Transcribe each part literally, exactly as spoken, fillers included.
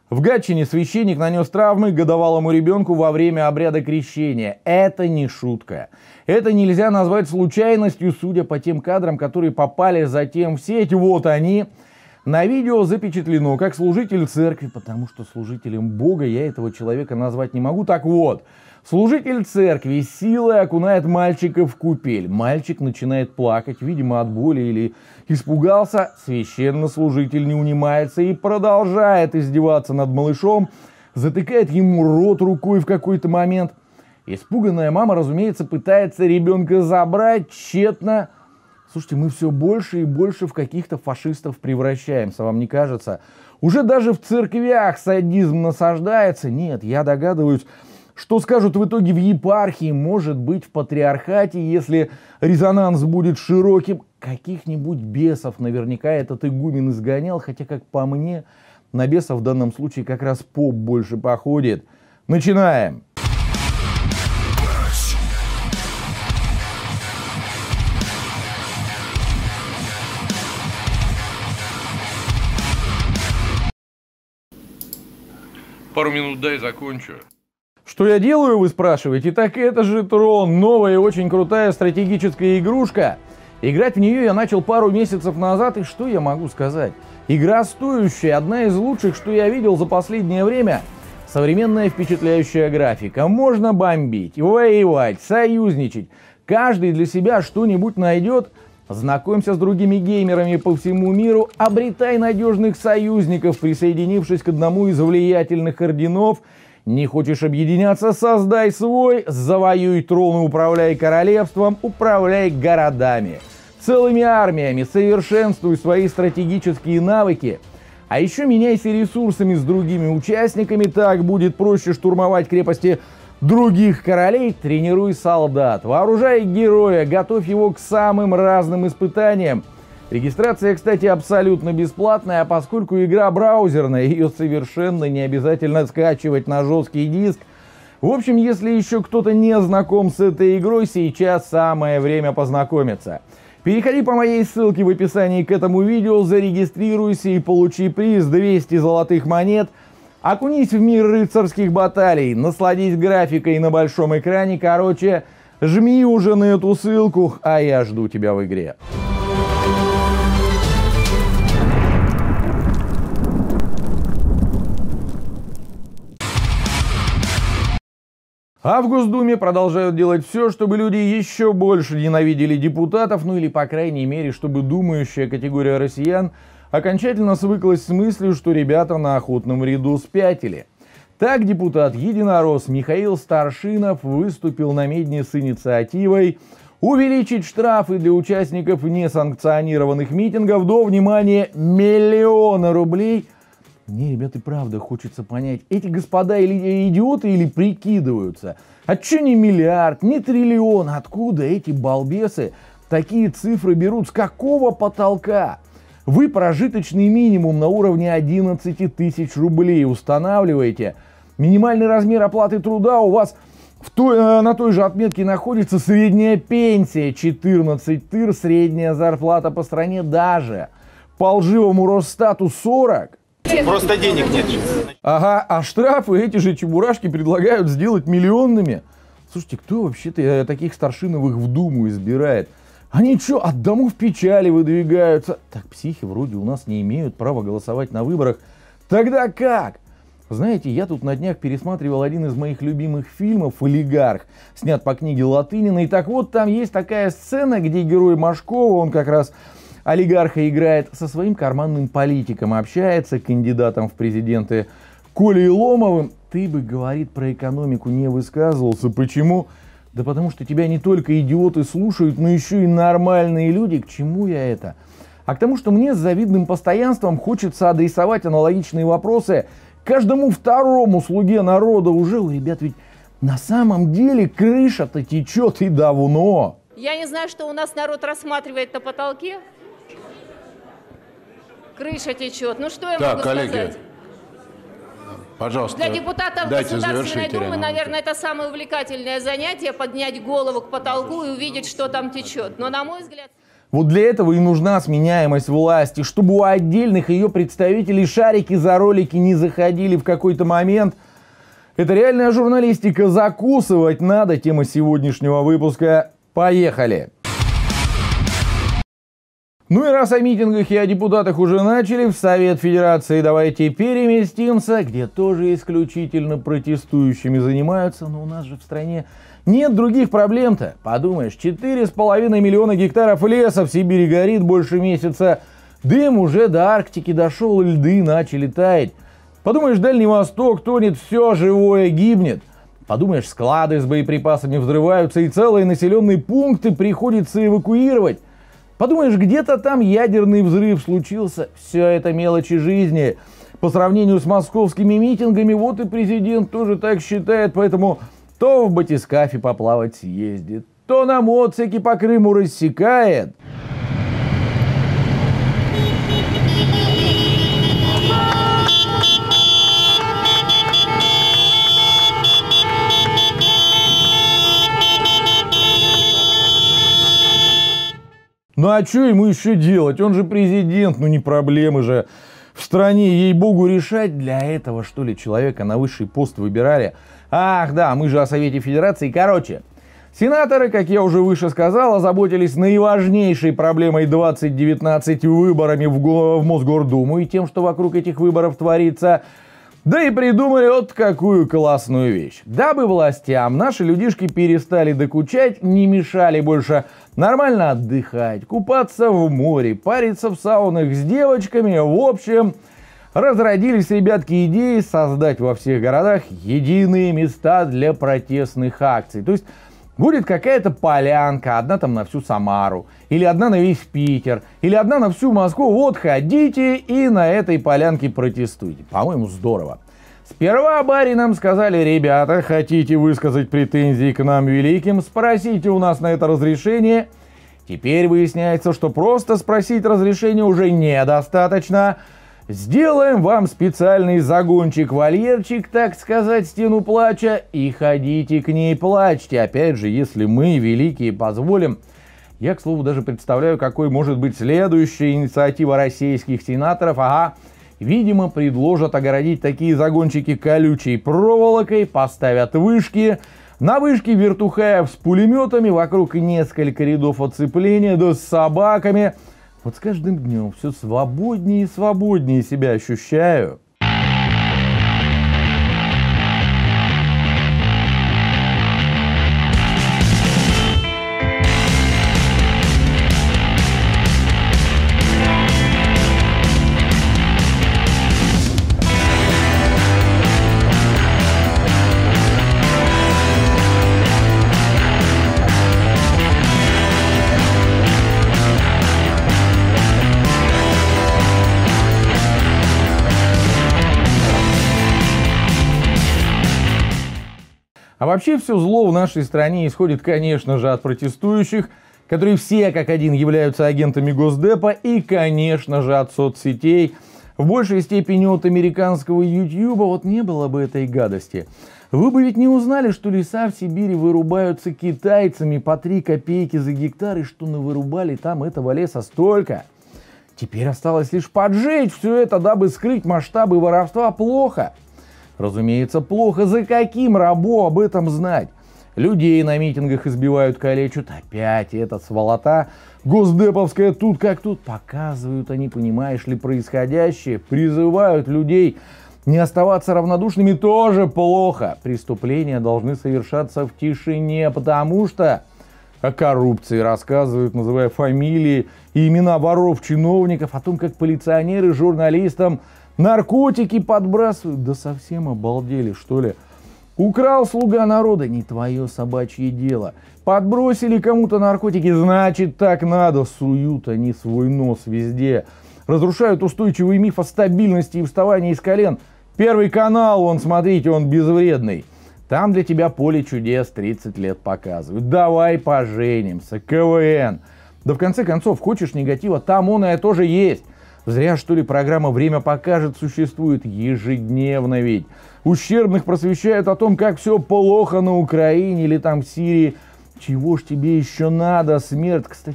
В Гатчине священник нанес травмы годовалому ребенку во время обряда крещения. Это не шутка. Это нельзя назвать случайностью, судя по тем кадрам, которые попали затем в сеть. Вот они. На видео запечатлено, как служитель церкви, потому что служителем Бога я этого человека назвать не могу. Так вот, служитель церкви силой окунает мальчика в купель. Мальчик начинает плакать, видимо, от боли или испугался. Священнослужитель не унимается и продолжает издеваться над малышом, затыкает ему рот рукой в какой-то момент. Испуганная мама, разумеется, пытается ребенка забрать, тщетно. Слушайте, мы все больше и больше в каких-то фашистов превращаемся, вам не кажется? Уже даже в церквях садизм насаждается. Нет, я догадываюсь, что скажут в итоге в епархии, может быть, в патриархате, если резонанс будет широким. Каких-нибудь бесов наверняка этот игумен изгонял, хотя, как по мне, на бесов в данном случае как раз поп больше походит. Начинаем! Пару минут дай, закончу. Что я делаю, вы спрашиваете? Так это же Трон, новая и очень крутая стратегическая игрушка. Играть в нее я начал пару месяцев назад, и что я могу сказать? Игра стоящая, одна из лучших, что я видел за последнее время. Современная впечатляющая графика. Можно бомбить, воевать, союзничать. Каждый для себя что-нибудь найдет. Знакомься с другими геймерами по всему миру, обретай надежных союзников, присоединившись к одному из влиятельных орденов. Не хочешь объединяться, создай свой, завоюй трон и управляй королевством, управляй городами. Целыми армиями, совершенствуй свои стратегические навыки. А еще меняйся ресурсами с другими участниками, так будет проще штурмовать крепости других королей. Тренируй солдат, вооружай героя, готовь его к самым разным испытаниям. Регистрация, кстати, абсолютно бесплатная, а поскольку игра браузерная, ее совершенно не обязательно скачивать на жесткий диск. В общем, если еще кто-то не знаком с этой игрой, сейчас самое время познакомиться. Переходи по моей ссылке в описании к этому видео, зарегистрируйся и получи приз двести золотых монет. Окунись в мир рыцарских баталий, насладись графикой на большом экране. Короче, жми уже на эту ссылку, а я жду тебя в игре. А в Госдуме продолжают делать все, чтобы люди еще больше ненавидели депутатов, ну или, по крайней мере, чтобы думающая категория россиян окончательно свыклась с мыслью, что ребята на охотном ряду спятили. Так депутат-единорос Михаил Старшинов выступил на Медне с инициативой увеличить штрафы для участников несанкционированных митингов до, внимания, миллиона рублей. Мне, ребята, правда хочется понять, эти господа или идиоты, или прикидываются. А чё не миллиард, не триллион? Откуда эти балбесы такие цифры берут? С какого потолка? Вы прожиточный минимум на уровне одиннадцати тысяч рублей устанавливаете. Минимальный размер оплаты труда у вас в той, на той же отметке находится. Средняя пенсия четырнадцать тыр, средняя зарплата по стране даже по лживому Росстату сорок. Просто денег нет. Ага, а штрафы эти же чебурашки предлагают сделать миллионными. Слушайте, кто вообще-то таких Старшиновых в Думу избирает? Они что, от домов печали выдвигаются? Так психи вроде у нас не имеют права голосовать на выборах. Тогда как? Знаете, я тут на днях пересматривал один из моих любимых фильмов «Олигарх», снят по книге Латынина. И так вот, там есть такая сцена, где герой Машкова, он как раз олигарха играет, со своим карманным политиком общается, кандидатом в президенты Колей Ломовым. Ты бы, говорит, про экономику не высказывался. Почему? Да потому что тебя не только идиоты слушают, но еще и нормальные люди. К чему я это? А к тому, что мне с завидным постоянством хочется адресовать аналогичные вопросы каждому второму слуге народа. Уже у ребят ведь на самом деле крыша-то течет и давно. Я не знаю, что у нас народ рассматривает на потолке. Крыша течет. Ну что я так, могу коллеги, сказать? Пожалуйста, Для депутатов дайте Государственной Думы, Ирина. наверное, это самое увлекательное занятие — поднять голову к потолку и увидеть, что там течет. Но, на мой взгляд... Вот для этого и нужна сменяемость власти, чтобы у отдельных ее представителей шарики за ролики не заходили в какой-то момент. Это реальная журналистика. Закусывать надо. Тема сегодняшнего выпуска. Поехали! Ну и раз о митингах и о депутатах уже начали, в Совет Федерации давайте переместимся, где тоже исключительно протестующими занимаются, но у нас же в стране нет других проблем-то. Подумаешь, четыре с половиной миллиона гектаров леса в Сибири горит больше месяца, дым уже до Арктики дошел, льды начали таять. Подумаешь, Дальний Восток тонет, все живое гибнет. Подумаешь, склады с боеприпасами взрываются и целые населенные пункты приходится эвакуировать. Подумаешь, где-то там ядерный взрыв случился. Все это мелочи жизни. По сравнению с московскими митингами, вот и президент тоже так считает. Поэтому то в батискафе поплавать съездит, то на моцике по Крыму рассекает. Ну а что ему еще делать? Он же президент, ну не проблемы же в стране, ей-богу, решать. Для этого, что ли, человека на высший пост выбирали? Ах, да, мы же о Совете Федерации. Короче, сенаторы, как я уже выше сказал, озаботились наиважнейшей проблемой двадцать девятнадцать выборами в, Го- в Мосгордуму и тем, что вокруг этих выборов творится. Да и придумали вот какую классную вещь. Дабы властям наши людишки перестали докучать, не мешали больше нормально отдыхать, купаться в море, париться в саунах с девочками. В общем, разродились, ребятки, идеи создать во всех городах единые места для протестных акций. То есть будет какая-то полянка, одна там на всю Самару, или одна на весь Питер, или одна на всю Москву. Вот ходите и на этой полянке протестуйте. По-моему, здорово. Сперва баринам сказали: ребята, хотите высказать претензии к нам великим, спросите у нас на это разрешение. Теперь выясняется, что просто спросить разрешение уже недостаточно. Сделаем вам специальный загончик-вольерчик, так сказать, стену плача, и ходите к ней плачьте. Опять же, если мы, великие, позволим. Я, к слову, даже представляю, какой может быть следующая инициатива российских сенаторов. Ага, видимо, предложат огородить такие загончики колючей проволокой, поставят вышки. На вышке вертухаев с пулеметами, вокруг несколько рядов оцепления, да с собаками. Вот с каждым днем все свободнее и свободнее себя ощущаю. А вообще все зло в нашей стране исходит, конечно же, от протестующих, которые все как один являются агентами Госдепа, и, конечно же, от соцсетей. В большей степени от американского Ютьюба. Вот не было бы этой гадости. Вы бы ведь не узнали, что леса в Сибири вырубаются китайцами по три копейки за гектар, и что навырубали там этого леса столько. Теперь осталось лишь поджечь все это, дабы скрыть масштабы воровства. Плохо. Разумеется, плохо. За каким рабо об этом знать? Людей на митингах избивают, калечат. Опять эта сволота госдеповская тут как тут. Показывают они, понимаешь ли, происходящее. Призывают людей не оставаться равнодушными. Тоже плохо. Преступления должны совершаться в тишине, потому что о коррупции рассказывают, называя фамилии и имена воров, чиновников, о том, как полиционеры журналистам наркотики подбрасывают. Да совсем обалдели, что ли? Украл слуга народа, не твое собачье дело. Подбросили кому-то наркотики, значит так надо. Суют они свой нос везде. Разрушают устойчивый миф о стабильности и вставании из колен. Первый канал, вон, смотрите, он безвредный. Там для тебя поле чудес тридцать лет показывают. Давай поженимся, КВН. Да в конце концов, хочешь негатива, там он и тоже есть. Зря, что ли, программа «Время покажет» существует ежедневно ведь. Ущербных просвещают о том, как все плохо на Украине или там в Сирии. Чего ж тебе еще надо? Смерть, кстати,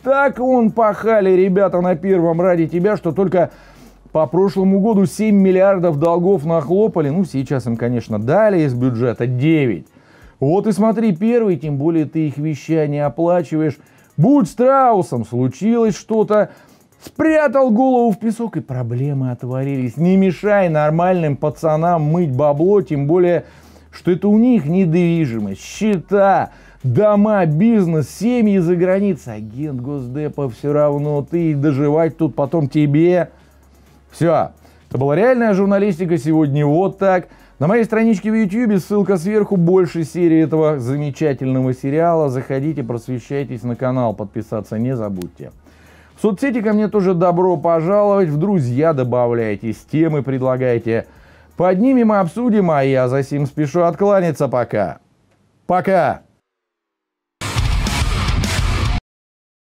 Так он пахали ребята на первом ради тебя, что только по прошлому году семь миллиардов долгов нахлопали. Ну, сейчас им, конечно, дали из бюджета девять. Вот и смотри, первый, тем более ты их вещание оплачиваешь. Будь страусом, случилось что-то, спрятал голову в песок, и проблемы отворились. Не мешай нормальным пацанам мыть бабло, тем более, что это у них недвижимость, счета, дома, бизнес, семьи за границей. Агент Госдепа все равно, ты и доживать тут потом тебе. Все, это была реальная журналистика сегодня вот так. На моей страничке в YouTube, ссылка сверху, больше серии этого замечательного сериала. Заходите, просвещайтесь на канал, подписаться не забудьте. В соцсети ко мне тоже добро пожаловать, в друзья добавляйтесь, темы предлагайте. Поднимем и обсудим, а я за сим спешу откланяться пока. Пока!